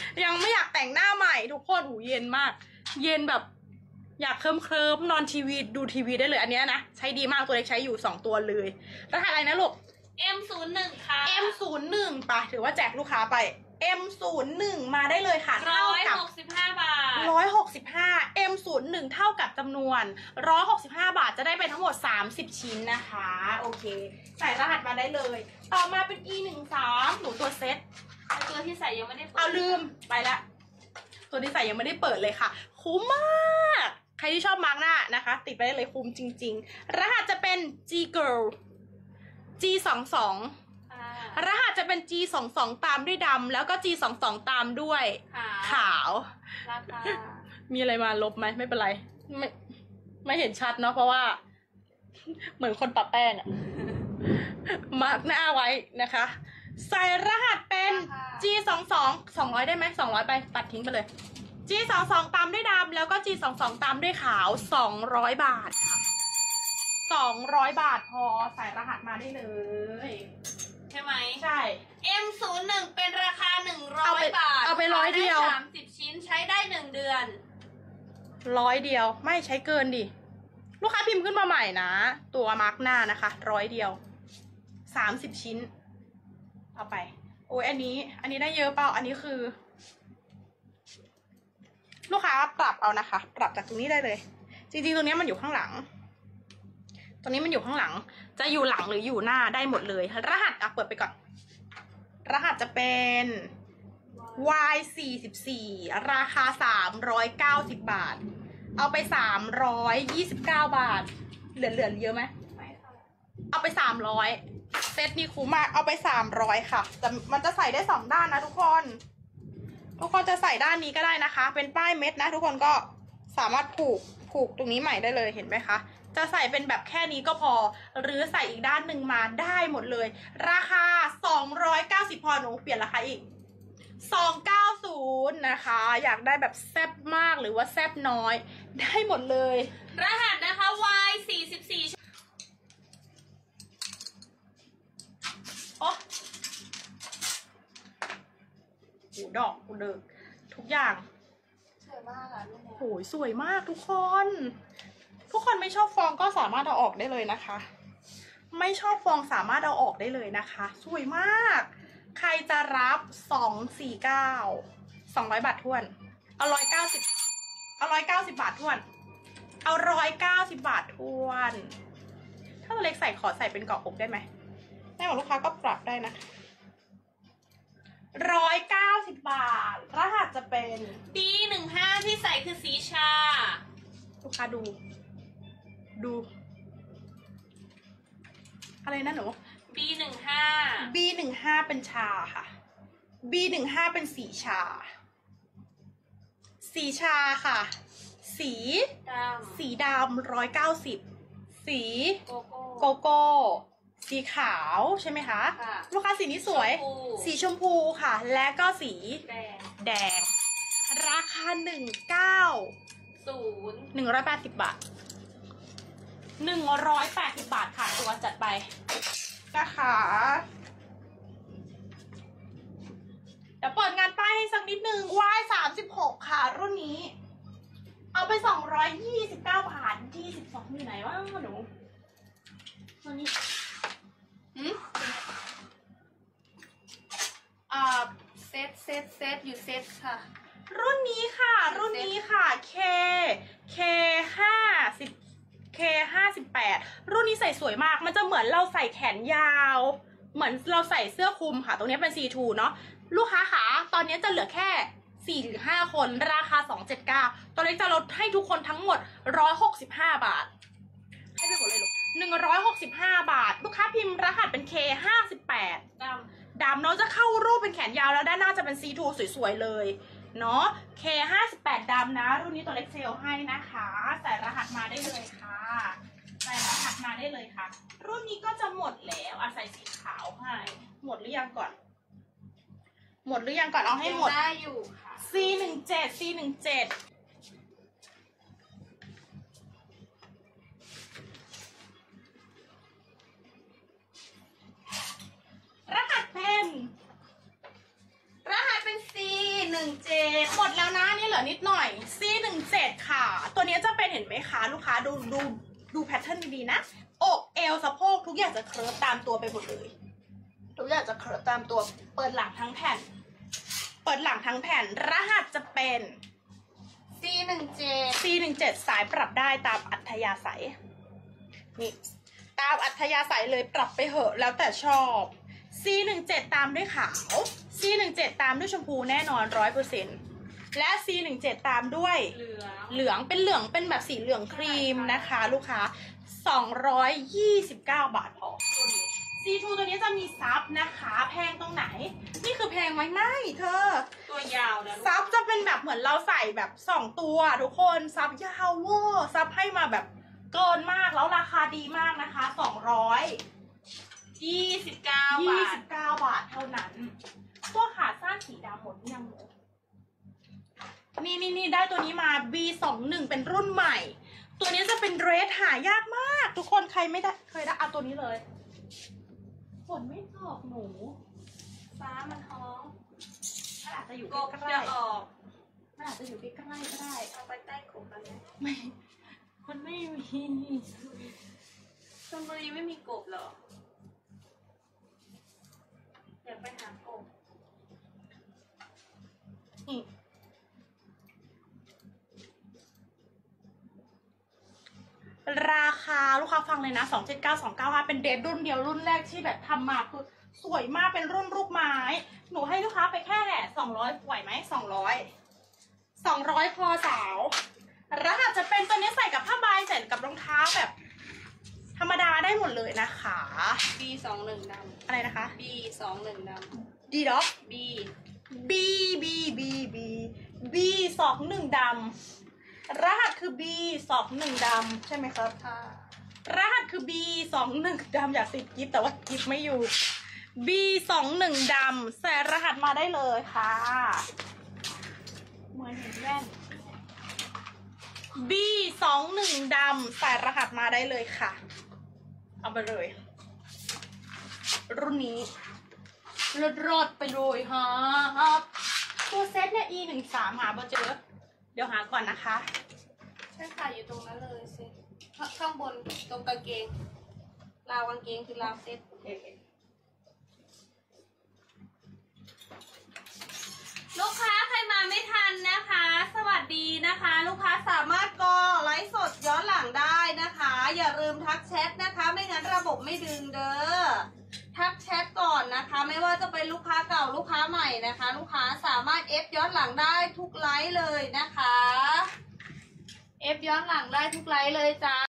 ยังไม่อยากแต่งหน้าใหม่ทุกคนหูเย็นมาก เย็นแบบอยากเคลิ้มนอนทีวีดูทีวีได้เลยอันเนี้ยนะใช้ดีมากตัวเล็กใช้อยู่2ตัวเลยรหัสอะไรนะลูก M01 ค่ะ M01 ป่ะถือว่าแจกลูกค้าไป M01 มาได้เลยค่ะ 165 บาท 165 M01 เท่ากับจำนวน165 บาทจะได้ไปทั้งหมด30ชิ้นนะคะโอเคใส่รหัสมาได้เลยต่อมาเป็น E13 หนูตัวเซ็ตตัวที่ใส่ยังไม่ได้เปิดเอาลืมไปละตัวที่ใส่ยังไม่ได้เปิดเลยค่ะคุ้มมากใครที่ชอบมาร์กหน้านะคะติดไปได้เลยคุ้มจริงๆรหัสจะเป็น G Girl G22รหัสจะเป็น G22 ตามด้วยดำแล้วก็ G22 ตามด้วยขาวราคามีอะไรมาลบไหมไม่เป็นไรไม่เห็นชัดเนาะเพราะว่าเหมือนคนปะแป้งอะมาร์กหน้าไว้นะคะใส่รหัสเป็น G22 200ได้ไหม200ไปตัดทิ้งไปเลย G22 ตามด้วยดำแล้วก็ G22 ตามด้วยขาว200 บาทค่ะ200 บาทพอใส่รหัสมาได้เลยใช่ไหมใช่ M01 เป็นราคา100 บาทเอาไป100เดียว 30ชิ้นใช้ได้1เดือน 100เดียวไม่ใช้เกินดิลูกค้าพิมพ์ขึ้นมาใหม่นะตัวมาร์กหน้านะคะ100เดียว30ชิ้นเอาไปโอ้ยอันนี้ได้เยอะเปล่าอันนี้คือลูกค้าปรับเอานะคะปรับจากตรงนี้ได้เลยจริงๆตรงนี้มันอยู่ข้างหลังตรงนี้มันอยู่ข้างหลังจะอยู่หลังหรืออยู่หน้าได้หมดเลยรหัสเปิดไปก่อนรหัสจะเป็น Y44 ราคา390 บาทเอาไป329 บาทเหลือเยอะไหมเอาไป300เซตนี้คุ้มมากเอาไป300ค่ะแต่มันจะใส่ได้2ด้านนะทุกคนจะใส่ด้านนี้ก็ได้นะคะเป็นป้ายเม็ดนะทุกคนก็สามารถผูกตรงนี้ใหม่ได้เลยเห็นไหมคะจะใส่เป็นแบบแค่นี้ก็พอหรือใส่อีกด้านหนึ่งมาได้หมดเลยราคา290พอหนูเปลี่ยนราคาอีก290นะคะอยากได้แบบแซ่บมากหรือว่าแซ่บน้อยได้หมดเลยรหัสนะคะ Y44 โอ้หูดอกหูเดิกทุกอย่างสวยมากอ่ะลูกโหยสวยมากทุกคนไม่ชอบฟองก็สามารถเอาออกได้เลยนะคะไม่ชอบฟองสามารถเอาออกได้เลยนะคะสวยมากใครจะรับ249 200 บาทท้วนเอา190บาทท้วนเอา190 บาทท้วนถ้าตัวเล็กใส่ขอใส่เป็นเกาะอกได้ไหมได้ของลูกค้าก็ปรับได้นะ190 บาทรหัสจะเป็น B15 ที่ใส่คือสีชาลูกค้าดูอะไรนะหนู B15 เป็นชาค่ะ B15 เป็นสีชาค่ะสีดำ190สีโกโก้สีขาวใช่ไหมคะลูกค้าสีนี้สวยสีชมพูค่ะและก็สีแดงราคา180 บาท180 บาทค่ะตัวจัดไปนะคะเดี๋ยวเปิดงานป้ายให้สักนิดนึงY36ค่ะรุ่นนี้เอาไป229 บาท22อยู่ไหนวะหนูตัวนี้เซตอยู่เซตค่ะรุ่นนี้ค่ะK58รุ่นนี้ใส่สวยมากมันจะเหมือนเราใส่แขนยาวเหมือนเราใส่เสื้อคลุมค่ะตรงนี้เป็น C2 เนาะลูกค้าค่ะตอนนี้จะเหลือแค่4 หรือ 5คนราคา279ตัวเล็กจะลดให้ทุกคนทั้งหมด165 บาทให้ไปหมดเลยลูก165 บาทลูกค้าพิมพ์รหัสเป็น K58ดำเนาะจะเข้ารูปเป็นแขนยาวแล้วด้านหน้าจะเป็น C2 สวยๆเลยเนาะ K58 ดำนะรุ่นนี้ตัวเล็กเซลให้นะคะใส่รหัสมาได้เลยค่ะรุ่นนี้ก็จะหมดแล้วใส่สีขาวให้หมดหรือยังก่อนเอาให้หมดได้อยู่ค่ะ C17 รหัสเป็น C11 417 หมดแล้วนะนี่เหลือนิดหน่อย C17 ค่ะ ตัวนี้จะเป็นเห็นไหมคะลูกค้าดูแพทเทิร์นดีๆนะอกเอวสะโพกทุกอย่างจะเคิร์ฟตามตัวไปหมดเลยทุกอย่างจะเคิร์ฟตามตัวเปิดหลังทั้งแผ่นเปิดหลังทั้งแผ่นรหัสจะเป็น C17 สายปรับได้ตามอัธยาศัยนี่ตามอัธยาศัยเลยปรับไปเหอะแล้วแต่ชอบ C17 ตามด้วยขาว C17 ตามด้วยชมพูแน่นอน 100% และ C17 ตามด้วยเหลืองเป็นแบบสีเหลืองครีมนะคะ ลูกค้า 229 บาทพอ C2 ตัวนี้จะมีซับนะคะแพงตรงไหน นี่คือแพงไหมไม่เธอตัวยาวนะลูกซับจะเป็นแบบเหมือนเราใส่แบบ2ตัวทุกคนซับยาวเวอร์ซับให้มาแบบเกินมากแล้วราคาดีมากนะคะ 29 บาท 29 บาทเท่านั้นตัวขาสั้นสีดำหมดยังหมดนี่ได้ตัวนี้มา B21 เป็นรุ่นใหม่ ตัวนี้จะเป็นเดรสหายากมากทุกคนใครไม่ได้เคยได้เอาตัวนี้เลยฝนไม่ตกหนูฟ้ามันท้องมันอาจจะอยู่กบใกจะล้ออกๆมันอาจจะอยู่ใกล้ๆก็ได้เอาไปใต้กบกันเลยไม่มันไม่มีชลบุรีไม่มีกบเหรอ อยากไปหากบนี่ราคาลูกค้าฟังเลยนะ279295เป็นเดทรุ่นเดียวรุ่นแรกที่แบบทำมาคือสวยมากเป็นรุ่นลูกไม้หนูให้ลูกค้าไปแค่200ไหวไหม200พอสาวรหัสจะเป็นตัวนี้ใส่กับผ้าใบใส่กับรองเท้าแบบธรรมดาได้หมดเลยนะคะ B21 ดอะไรนะคะำ B21 ดดีด็อกำ B B21 ดำรหัสคือ B21 ดำใช่ไหมครับค่ะรหัสคือ B21 ดำอยากติดกิฟแต่ว่ากิฟไม่อยู่ B21 ดำใส่รหัสมาได้เลยค่ะเหมือนเห็นแว่น B21 ดำใส่รหัสมาได้เลยค่ะเอาไปเลยรุ่นนี้รดไปเลยฮะตัวเซตเนี่ย E13 หาบ่เจอเดี๋ยวหาก่อนนะคะใช่ค่ะอยู่ตรงนั้นเลยสิข้างบนตรงกางเกง ราวกางเกงคือราวเซ็ตลูกค้าใครมาไม่ทันนะคะ สวัสดีนะคะ ลูกค้าสามารถก็ไลฟ์สดย้อนหลังได้นะคะ อย่าลืมทักแชทนะคะ ไม่งั้นระบบไม่ดึงเด้อทักแชทก่อนนะคะ ไม่ว่าจะเป็นลูกค้าเก่าลูกค้าใหม่นะคะ ลูกค้าสามารถเอฟย้อนหลังได้ทุกไลฟ์เลยนะคะเอฟย้อนหลังได้ทุกไลฟ์เลยจ้า